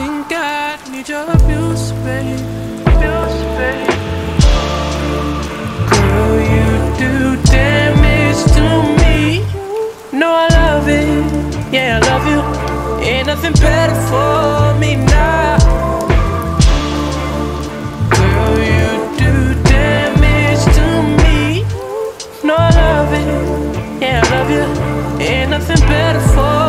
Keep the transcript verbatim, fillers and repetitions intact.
think I need your abuse, babe. Abuse, babe. Girl, you do damage to me. No, I love it, yeah, I love you. Ain't nothing better for me now. Girl, you do damage to me. No, I love it, yeah, I love you. Ain't nothing better for